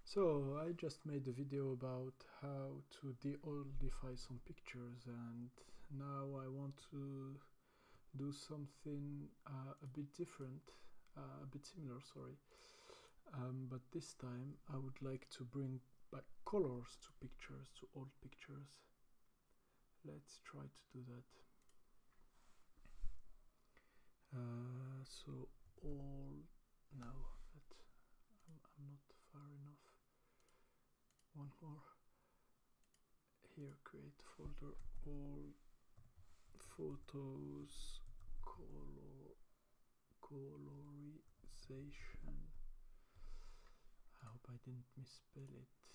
So I just made a video about how to de-oldify some pictures, and now I want to do something a bit different, a bit similar, sorry. But this time I would like to bring back colors to pictures, to old pictures. Let's try to do that. So all, no, but I'm not far enough. One more. Here, create folder, all photos, colorization. I hope I didn't misspell it.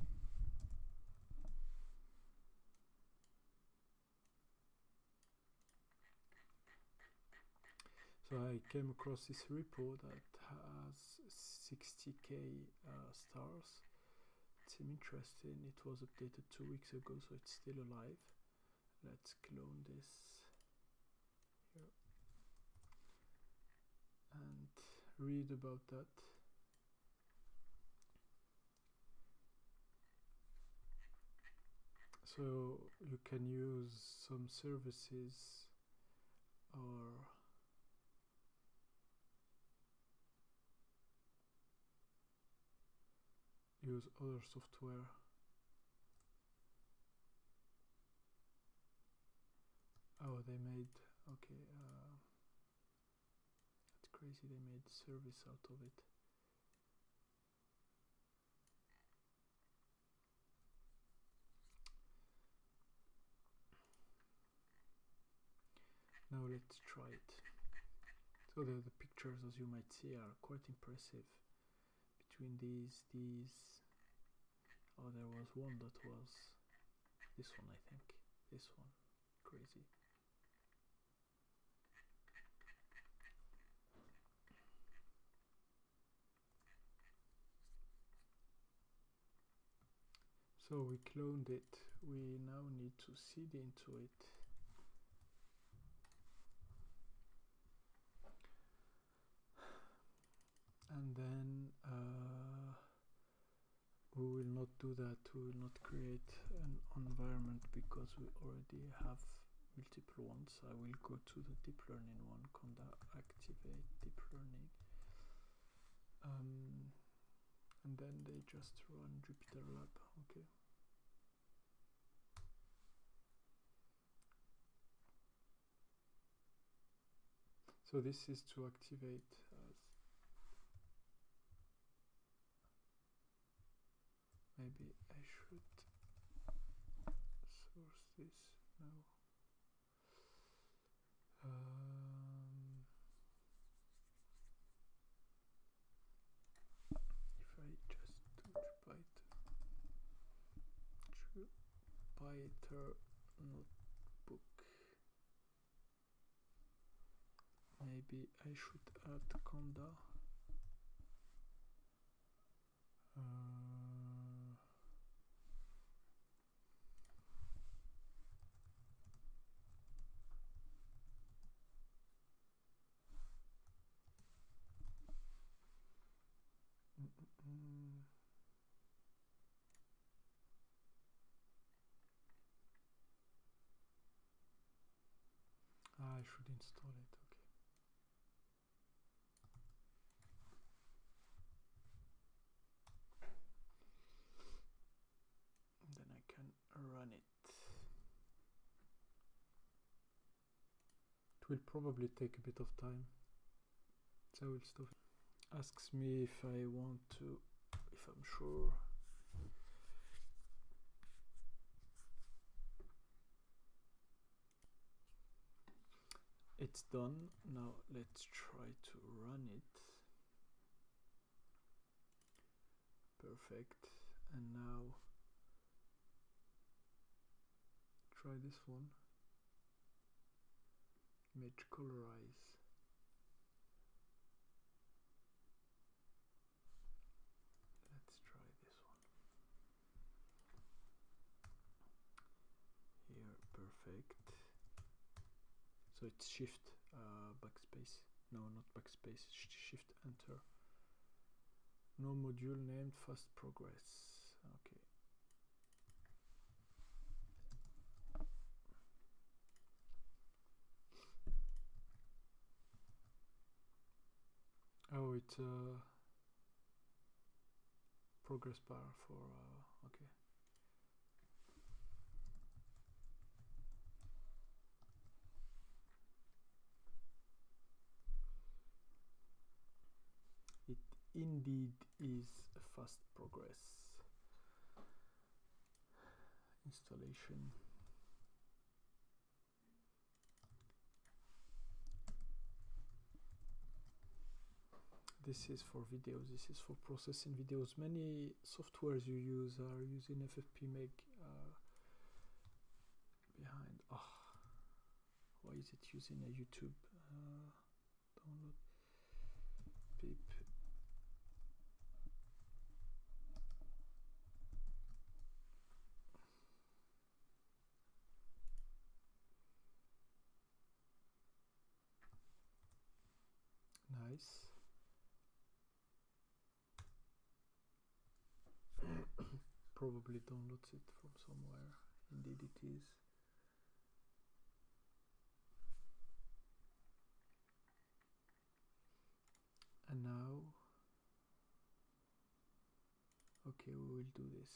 So I came across this repo that has 60k stars. It seemed interesting. It was updated 2 weeks ago, so it's still alive. Let's clone this here and read about that. So you can use some services or use other software. Oh, they made, okay, that's crazy, they made service out of it. Now let's try it. So the pictures, as you might see, are quite impressive. Between these, oh, there was one that was this one, I think. This one, crazy. So we cloned it. We now need to seed into it. And then we will not do that. We will not create an environment because we already have multiple ones. I will go to the deep learning one, conda activate deep learning. And then they just run Jupyter Lab. Okay. So this is to activate as maybe I should source this now. If I just do Jupyter notebook, maybe I should add conda. I should install it, okay. Then I can run it. It will probably take a bit of time, so I will stop. Asks me if I want to, if I'm sure. It's done. Now let's try to run it. Perfect. And now try this one. Image Colorize. Let's try this one. Here, perfect. So it's shift backspace. No, not backspace. Shift enter. No module named fast progress. Okay. Oh, it's a progress bar for okay. It indeed is a fast progress installation. This is for videos, this is for processing videos. Many softwares you use are using FFmpeg behind. Oh, why is it using a YouTube download? Pip. Nice. Probably downloads it from somewhere. Indeed it is. And now, okay, we will do this.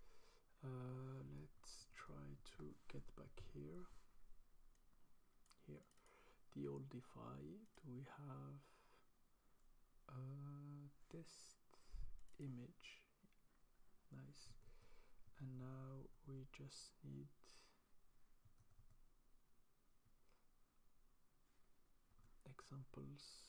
Let's try to get back here. Here, DeOldify. Do we have a test image? Nice. And now we just need examples.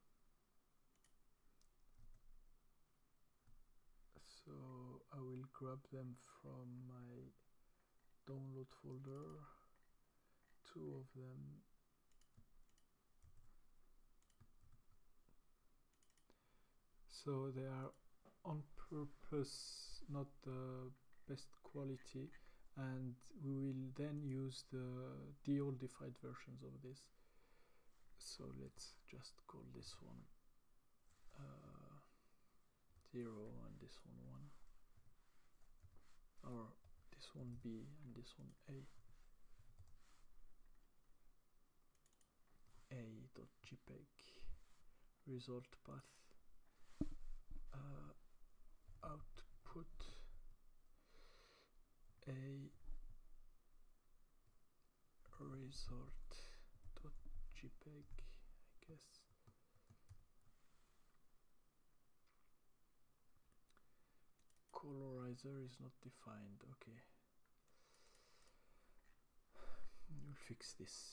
So I will grab them from my download folder, 2 of them. So they are on purpose not the best quality, and we will then use the DeOldified versions of this. So let's just call this one 0 and this one 1, or this one B and this one a.jpg result path output a result.jpg, I guess. Colorizer is not defined. Okay, we'll fix this.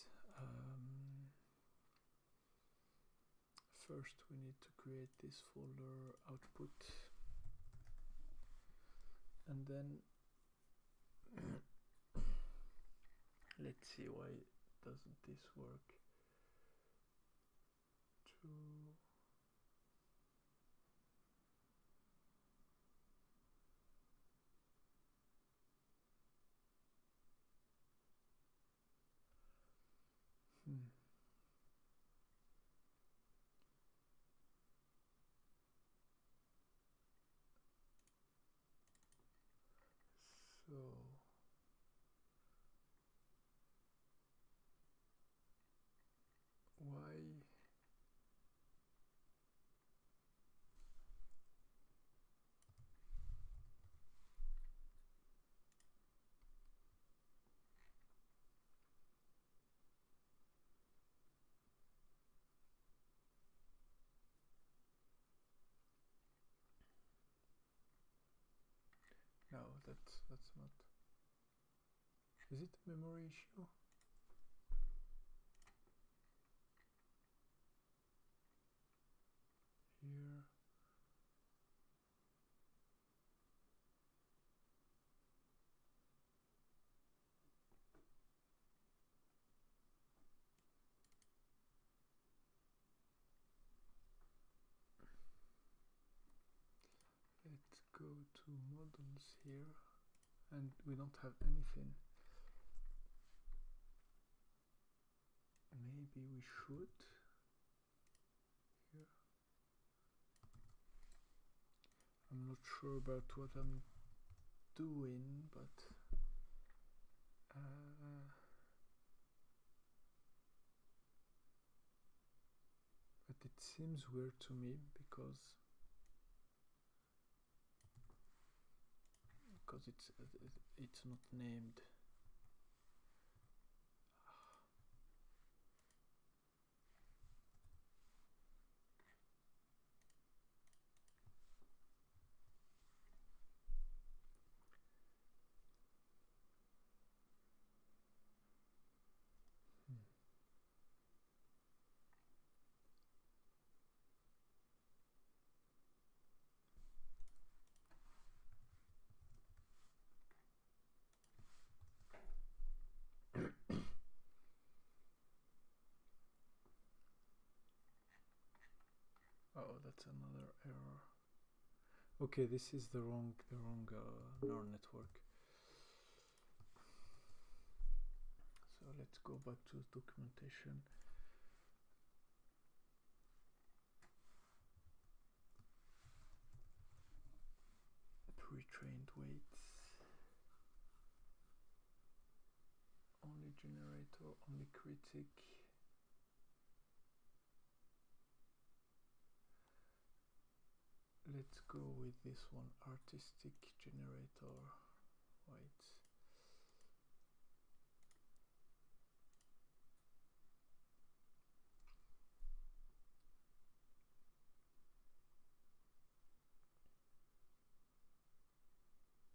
First we need to create this folder output, and then let's see why doesn't this work. So why no, that's not. Is it a memory issue? Here. Let's go to models here, and we don't have anything. Maybe we should. Here. I'm not sure about what I'm doing, but it seems weird to me because it's not named. Oh, that's another error. Okay, this is the wrong neural network. So let's go back to the documentation. Pre-trained weights. Only generator, only critic. Let's go with this one, artistic generator weights.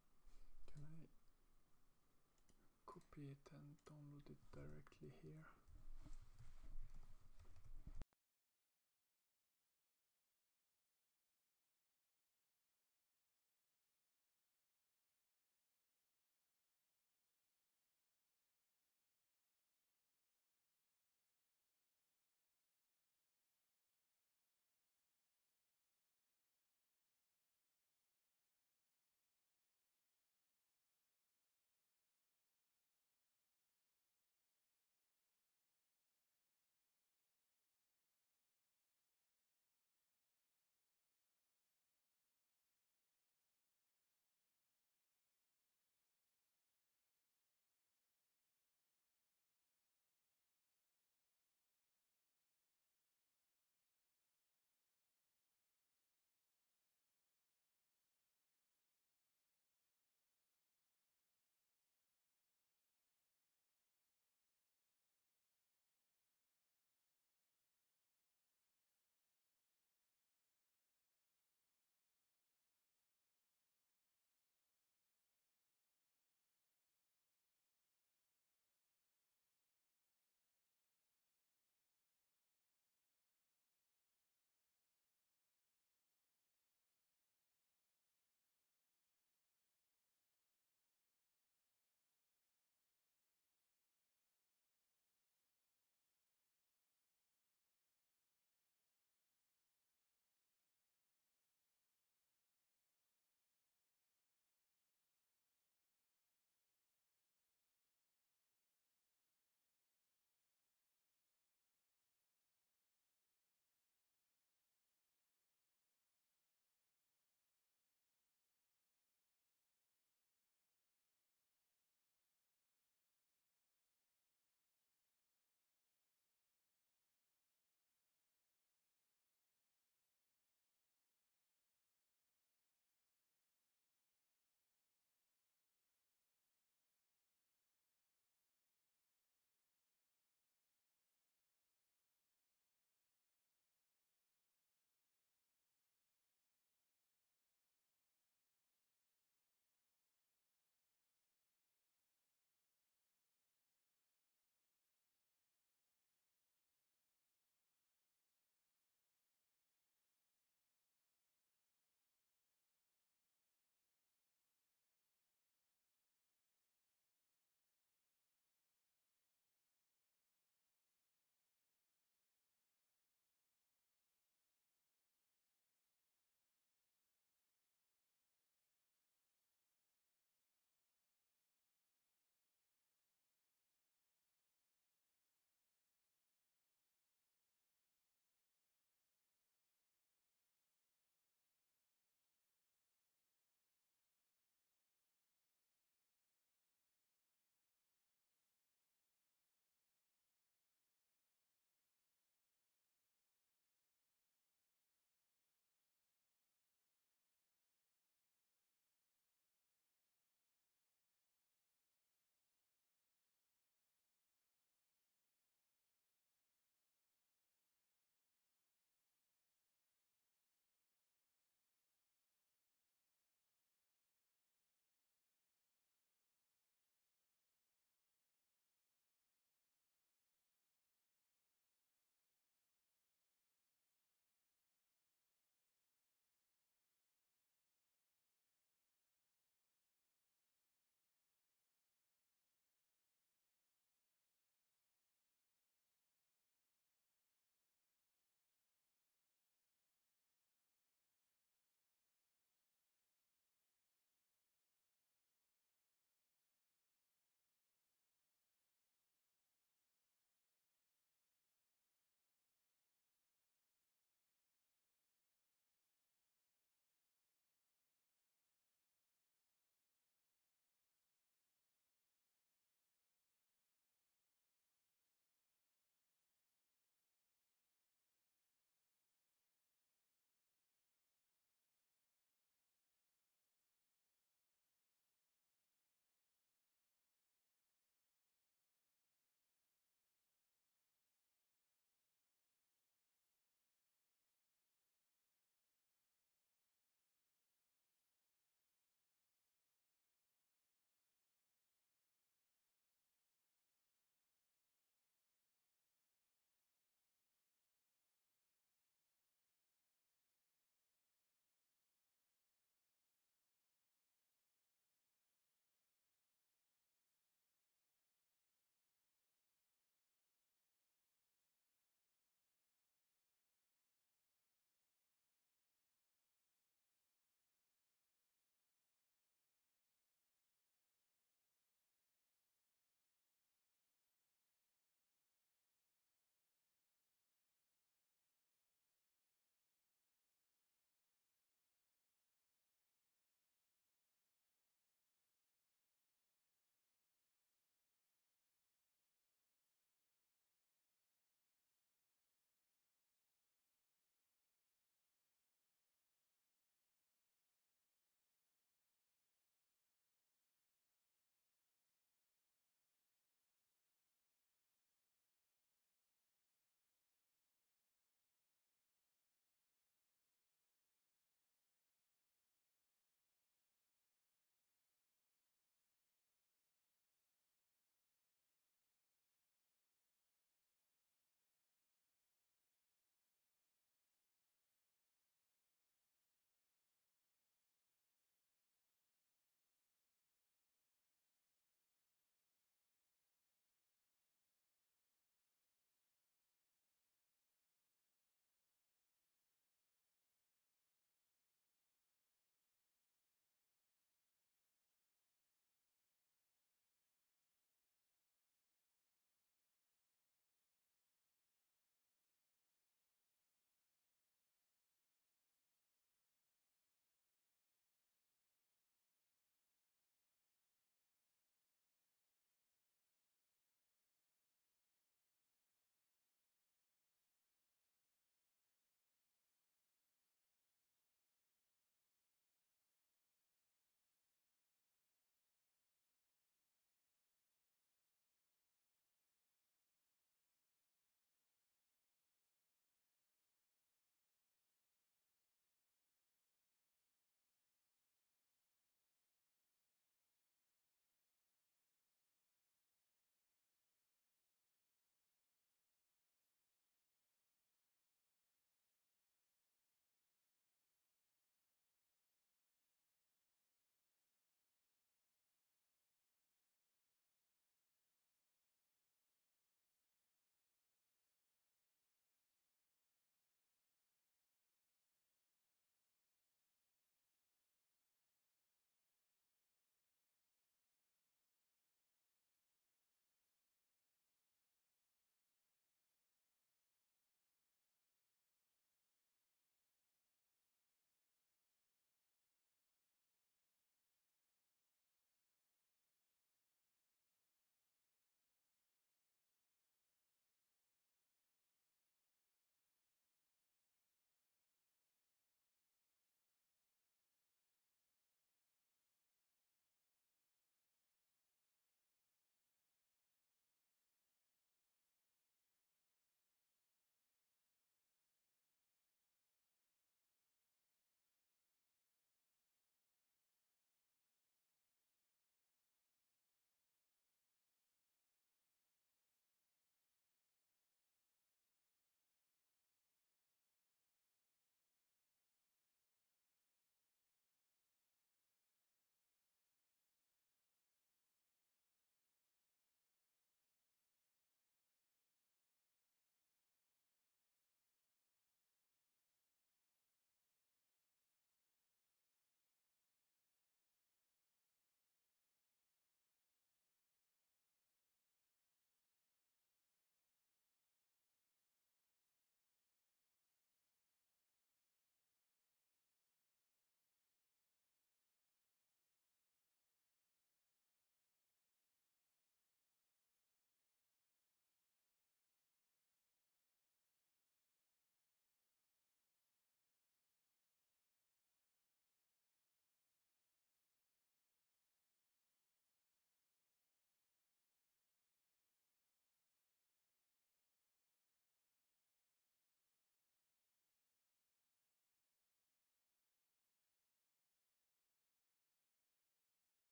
Can I copy it and download it directly here?